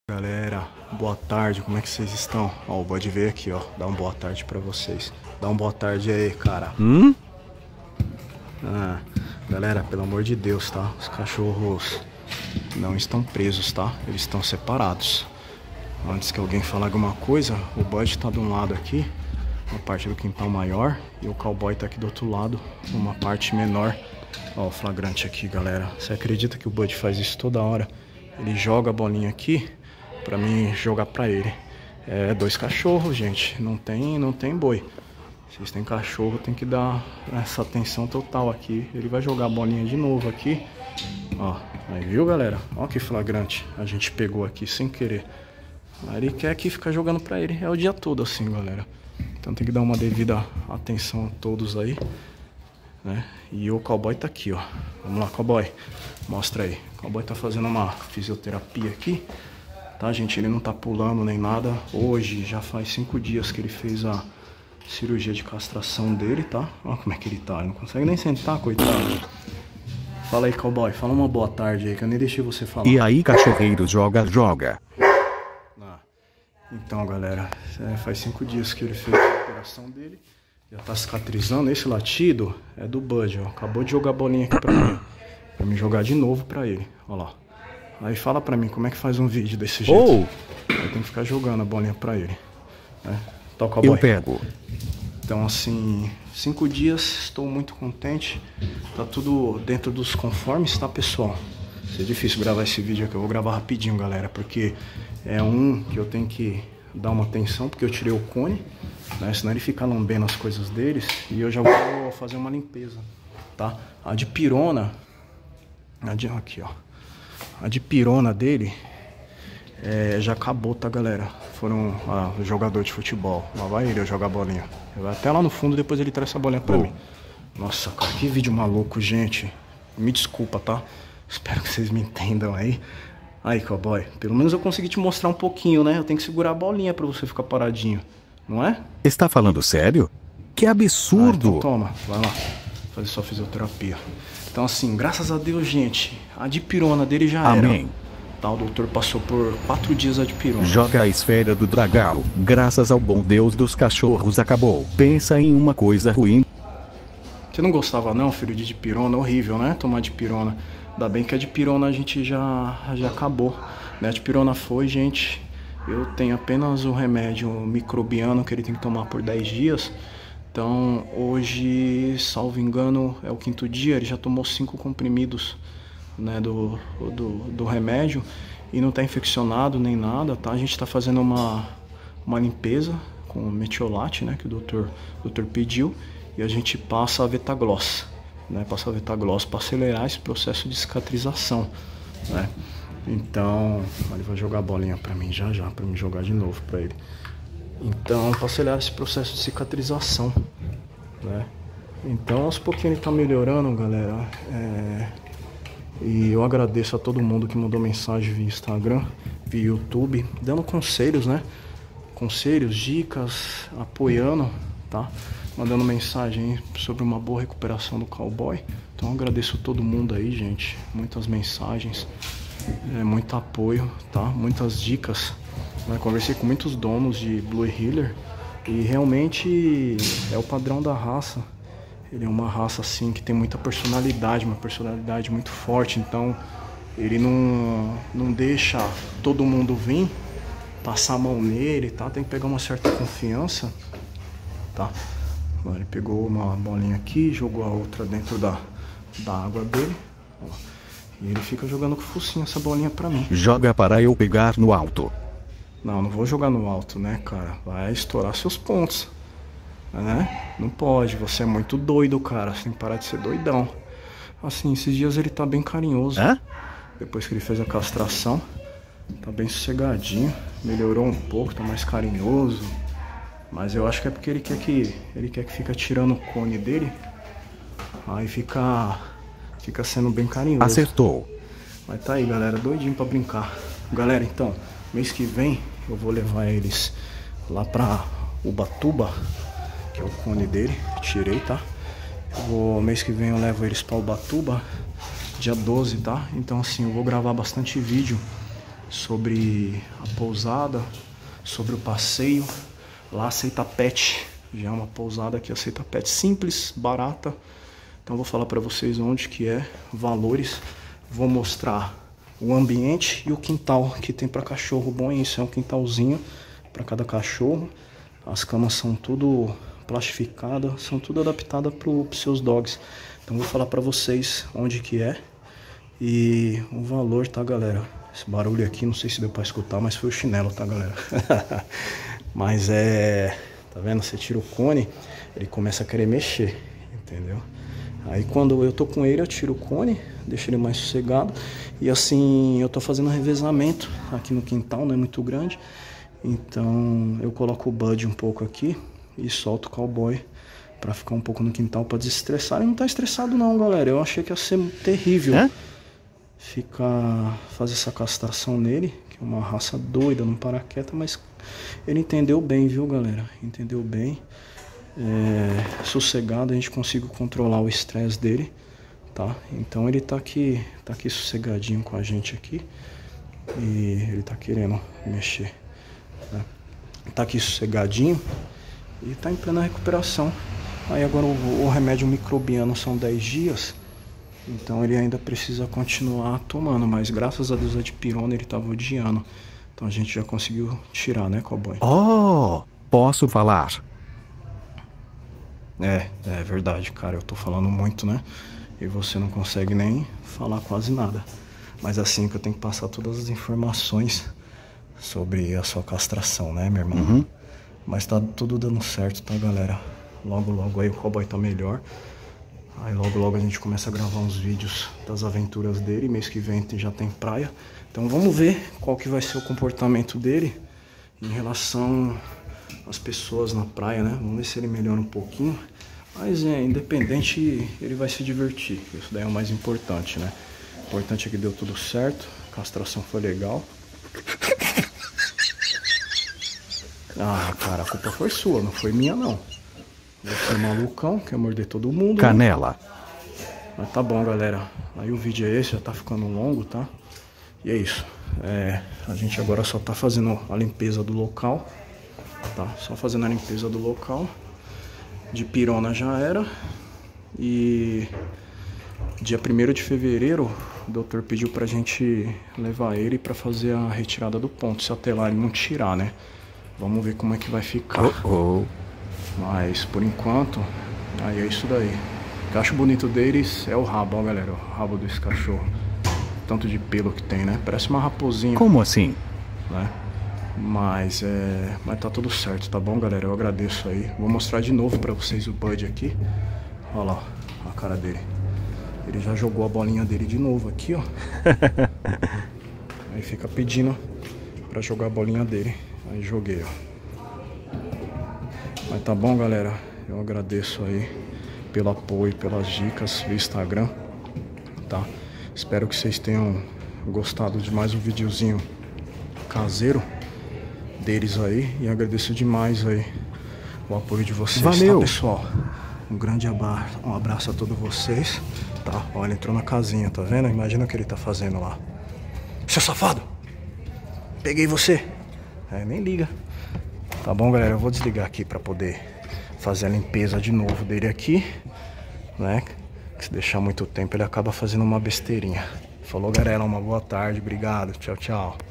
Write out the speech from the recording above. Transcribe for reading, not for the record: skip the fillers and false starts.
Galera, boa tarde, como é que vocês estão? Ó, o Bud veio aqui, ó, dá uma boa tarde pra vocês. Dá uma boa tarde aí, cara. Galera, pelo amor de Deus, tá? Os cachorros não estão presos, tá? Eles estão separados. Antes que alguém fale alguma coisa, o Bud tá de um lado aqui, uma parte do quintal maior, e o cowboy tá aqui do outro lado, numa parte menor. Ó, o flagrante aqui, galera. Você acredita que o Bud faz isso toda hora? Ele joga a bolinha aqui pra mim jogar pra ele. É, dois cachorros, gente. Não tem boi. Vocês têm cachorro, tem que dar essa atenção total aqui. Ele vai jogar a bolinha de novo aqui. Ó, aí viu, galera? Ó que flagrante. A gente pegou aqui sem querer. Aí ele quer que ficar jogando pra ele. É o dia todo assim, galera. Então tem que dar uma devida atenção a todos aí, né? E o cowboy tá aqui, ó. Vamos lá, cowboy. Mostra aí. O cowboy tá fazendo uma fisioterapia aqui. Tá, gente? Ele não tá pulando nem nada. Hoje já faz 5 dias que ele fez a cirurgia de castração dele, tá? Olha como é que ele tá. Ele não consegue nem sentar, coitado. Fala aí, cowboy. Fala uma boa tarde aí, que eu nem deixei você falar. E aí, cachorreiro, joga. Então, galera, faz 5 dias que ele fez a operação dele. Já tá cicatrizando. Esse latido é do Bud, ó. Acabou de jogar a bolinha aqui pra mim. Pra me jogar de novo pra ele. Olha lá. Aí fala pra mim como é que faz um vídeo desse jeito. Aí tem que ficar jogando a bolinha pra ele, né? Tá, o cowboy. Eu pego. Então, assim, 5 dias, estou muito contente. Tá tudo dentro dos conformes, tá, pessoal? É difícil gravar esse vídeo aqui. Eu vou gravar rapidinho, galera, porque é um que eu tenho que dar uma atenção, porque eu tirei o cone, né? Senão ele fica lambendo as coisas deles. E eu já vou fazer uma limpeza, tá? A de pirona, aqui, ó. A de pirona dele já acabou, tá, galera? Foram jogador de futebol. Lá vai ele jogar a bolinha. Ele vai até lá no fundo, depois ele traz essa bolinha pra mim. Nossa, cara, que vídeo maluco, gente. Me desculpa, tá? Espero que vocês me entendam aí. Aí, cowboy, pelo menos eu consegui te mostrar um pouquinho, né? Eu tenho que segurar a bolinha pra você ficar paradinho, não é? Está falando sério? Que absurdo! Então toma, vai lá fazer sua fisioterapia. Então, assim, graças a Deus, gente, a dipirona dele já era. Amém. Tá, o doutor passou por 4 dias a dipirona. Joga a esfera do dragão. Graças ao bom Deus dos cachorros acabou. Pensa em uma coisa ruim. Você não gostava não, filho, de dipirona? Horrível, né? Tomar dipirona. Ainda bem que a dipirona a gente já acabou, né? A dipirona foi, gente. Eu tenho apenas o remédio microbiano que ele tem que tomar por 10 dias. Então, hoje, salvo engano, é o 5º dia. Ele já tomou 5 comprimidos, né, do remédio. E não tá infeccionado nem nada, tá? A gente tá fazendo uma limpeza com metiolate, né? Que o doutor pediu. E a gente passa a Vetagloss, né? Passa a Vetagloss para acelerar esse processo de cicatrização, né? Então, ele vai jogar a bolinha para mim já, para me jogar de novo para ele. Então, para acelerar esse processo de cicatrização, né? Então, aos pouquinhos ele tá melhorando, galera. E eu agradeço a todo mundo que mandou mensagem via Instagram, via YouTube, dando conselhos, né? Conselhos, dicas, apoiando, tá? Mandando mensagem sobre uma boa recuperação do cowboy. Então eu agradeço a todo mundo aí, gente. Muitas mensagens, muito apoio, tá? Muitas dicas. Conversei com muitos donos de Blue Heeler e realmente é o padrão da raça. Ele é uma raça assim que tem muita personalidade, uma personalidade muito forte. Então ele não deixa todo mundo vir, passar a mão nele, tá? Tem que pegar uma certa confiança, tá? Ele pegou uma bolinha aqui, jogou a outra dentro da água dele, ó, e ele fica jogando com o focinho essa bolinha pra mim. Joga para eu pegar no alto. Não vou jogar no alto, né, cara? Vai estourar seus pontos, né? Não pode, você é muito doido, cara. Você tem que parar de ser doidão. Assim, esses dias ele tá bem carinhoso. Depois que ele fez a castração, tá bem sossegadinho. Melhorou um pouco, tá mais carinhoso. Mas eu acho que é porque ele quer que fica tirando o cone dele. Aí fica sendo bem carinhoso. Acertou. Mas tá aí, galera, doidinho pra brincar. Galera, então, mês que vem eu vou levar eles lá pra Ubatuba, que é o cone dele. Tirei, tá? Mês que vem eu levo eles pra Ubatuba, dia 12, tá? Então, assim, eu vou gravar bastante vídeo sobre a pousada, sobre o passeio. Lá aceita pet, já é uma pousada que aceita pet simples, barata. Então vou falar para vocês onde que é, valores, vou mostrar o ambiente e o quintal que tem para cachorro. Bom, isso é um quintalzinho para cada cachorro. As camas são tudo plastificadas, são tudo adaptadas para os seus dogs. Então vou falar para vocês onde que é e o valor, tá, galera? Esse barulho aqui, não sei se deu para escutar, mas foi o chinelo, tá, galera? Mas tá vendo? Você tira o cone, ele começa a querer mexer, entendeu? Aí quando eu tô com ele, eu tiro o cone, deixo ele mais sossegado. E assim, eu tô fazendo um revezamento aqui no quintal, não é muito grande. Então eu coloco o Bud um pouco aqui e solto o cowboy pra ficar um pouco no quintal, pra desestressar. Ele não tá estressado não, galera. Eu achei que ia ser terrível fazer essa castração nele, que é uma raça doida, não para quieta, mas ele entendeu bem, viu, galera? Entendeu bem. Sossegado, a gente conseguiu controlar o estresse dele, tá? Então ele tá aqui sossegadinho com a gente aqui e ele tá querendo mexer, né? Tá aqui sossegadinho e tá em plena recuperação. Aí agora o remédio microbiano são 10 dias, então ele ainda precisa continuar tomando, mas graças a Deus a dipirona ele tava odiando, então a gente já conseguiu tirar, né, cowboy? Oh, posso falar? É verdade, cara, eu tô falando muito, né? E você não consegue nem falar quase nada. Mas assim que eu tenho que passar todas as informações sobre a sua castração, né, meu irmão? Uhum. Mas tá tudo dando certo, tá, galera? Logo, logo aí o cowboy tá melhor. Aí logo, logo a gente começa a gravar uns vídeos das aventuras dele. Mês que vem já tem praia. Então vamos ver qual que vai ser o comportamento dele em relação às pessoas na praia, né? Vamos ver se ele melhora um pouquinho. Mas independente, ele vai se divertir. Isso daí é o mais importante, né? O importante é que deu tudo certo. A castração foi legal. Ah, cara, a culpa foi sua, não foi minha, não. Você é malucão, quer morder todo mundo. Canela. Né? Mas tá bom, galera. Aí o vídeo é esse, já tá ficando longo, tá? E é isso. A gente agora só tá fazendo a limpeza do local. Tá? Só fazendo a limpeza do local. Dipirona já era. E dia 1º de fevereiro, o doutor pediu pra gente levar ele pra fazer a retirada do ponto. Se até lá ele não tirar, né? Vamos ver como é que vai ficar. Mas por enquanto, aí é isso daí. O que eu acho bonito deles é o rabo, ó, galera. O rabo desse cachorro. Tanto de pelo que tem, né? Parece uma raposinha. Como assim? Né? Mas tá tudo certo, tá bom, galera? Eu agradeço aí. Vou mostrar de novo pra vocês o Bud aqui. Olha lá a cara dele. Ele já jogou a bolinha dele de novo aqui, ó. Aí fica pedindo pra jogar a bolinha dele. Aí joguei, ó. Mas tá bom, galera. Eu agradeço aí pelo apoio, pelas dicas do Instagram, tá? Espero que vocês tenham gostado de mais um videozinho caseiro deles aí. E agradeço demais aí o apoio de vocês. Valeu, tá, pessoal? Um grande abraço a todos vocês. Tá, ó, ele entrou na casinha, tá vendo? Imagina o que ele tá fazendo lá. Seu safado! Peguei você! Nem liga. Tá bom, galera? Eu vou desligar aqui pra poder fazer a limpeza de novo dele aqui, né? Se deixar muito tempo ele acaba fazendo uma besteirinha. Falou, galera, uma boa tarde, obrigado, tchau, tchau.